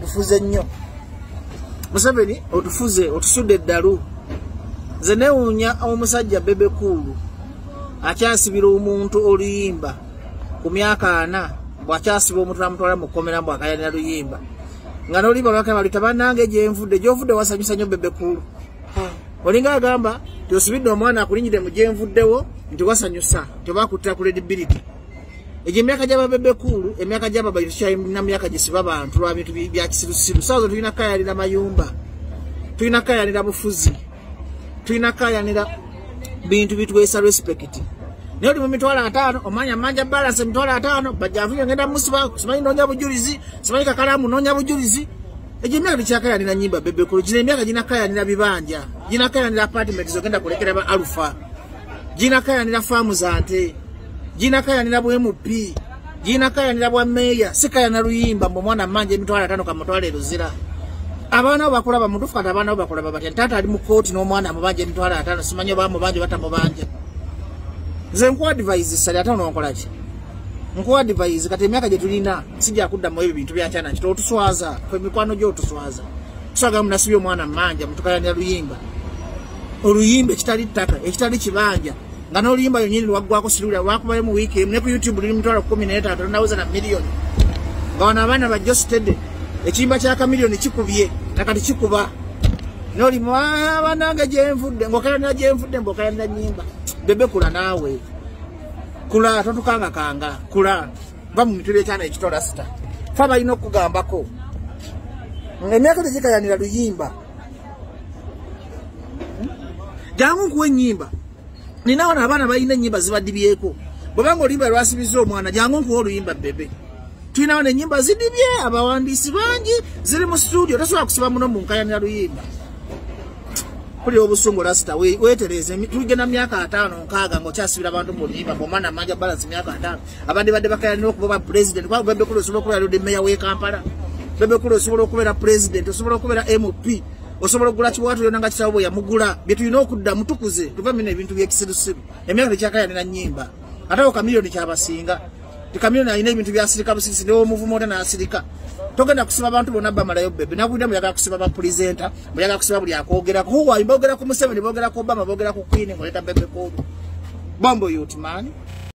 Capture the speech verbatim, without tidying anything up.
otufuze nnyo. Museveni otufuze otusudde eddalu. Nze newuunya omusajja Bebe Cool akyasibira omuntu oluyimba ku myaka ana bw'akyasiba omuntu namutwala mu kkomera mbw akayanira luyimba nga n'oluyimba lwake baluyita bannange gyenvudde gyovudde wasanyusa nnyo Bebe Cool. Olinga agamba nti osibidde omwana akulinyire mu gyenvuddewo nti wasanyusa tebakuttira ku credibility. Egyo emyaka gy'aba Bebe Cool emyaka gy'aba tukyalina myaka gisiba bantu lwa bintu bya kisirusiru. Saazo tulina kayanira mayumba, tulina kayanira bufuzi, tulina kayanira bintu bituweesa respect. Naye oli mu mitwalo ataano omanya manja balance mitwalo ataano bajjavuyo ngenda musiba simanyi noonya bujulizi simanyi kakalamu noonya bujulizi. Egyo emyaka tekyakayanira nnyimba Bebe Cool. Gino emyaka ginakayanira bibanja, ginakayanira apartment zogenda kulekera ba Alpha, ginakayanira faamu za nte, ginakayanira bwe M P, ginakayanira bwa meya. Sikayanira luyimba mbu mwana manja emitwalo ataano kamutwala eruzira. Abaana abo bakola bamutufu kati abaana abo bakola babatya. Taata ali mu kooti n'omwana amubanja emitwalo ataano simanyi oba amubanja batamubanja. Nze nkuwa advise sali ataano nkola ki? Nkuwa advise kati emyaka gye tulina sijja kuddamu ebyo bintu byankyana kito otuswaza kwe mikwano gy'otuswaza. Tuswaga munasibye omwana manja mutukayanira luyimba. Oluyimba ekitali ttaka ekitali kibanja nga n'oluyimba yonyini lwaggwako sirula lwakubayo mu wiiki emu ne ku YouTube luli mitwalo kkumi n'etaano tolinawoza na miliyoni. Nga wano abaana bajjo sitedde ekiyimba kya kamiliyoni kikubye nakati kikuba. N'oli banange gyenvudde ng'okayanira gyenvudde mb'okayanira nnyimba. Bebe Cool naawe kula totukanga kanga kula va mu mitwe ekyana ekitola sita fa balina okugambako emyaka tegikayanira luyimba. Jangu nkuwa ennyimba nina wano abaana balina ennyimba zibadibyeko bwebanga oluyimba lwasibiza omwana jangu nkuwa oluyimba Bebe. Tulina wano ennyimba zidibye abawandiisi bangi ziri mu studio tosobola kusiba muno mu nkayanira luyimba. Kuli obusungu rasita wetereze tugenda myaka ataano nkaaga ng'okyasibira abantu mu luyimba bw'omwana manja balance myaka ataano abandi badde bakayanira okuba president kwa Bebe Cool osobola okubeera lodi meya w'e Kampala. Bebe Cool osobola okubeera president osobola okubeera M P osobola okugula kiwaatu yonna nga kitabo bwe yamugula bye tulina okudda mutukuze tuva mino ebintu by'ekisirusiru. Emyaka tekyakayanira nnyimba ate awo kamiliyoni kyabasinga ti kamiliyoni alina ebintu byasirika busirisi n'omuvumo ota n'asirika. Togenda kusiba abantu bonna bamalayo Bebe nabulira muyagala kusiba ba presenter muyagala kusiba buli akwogerako huwa boogera ku Museveni boogera ku Obama boogera ku Queen ng'oleta Bebe Cool bombo youth man.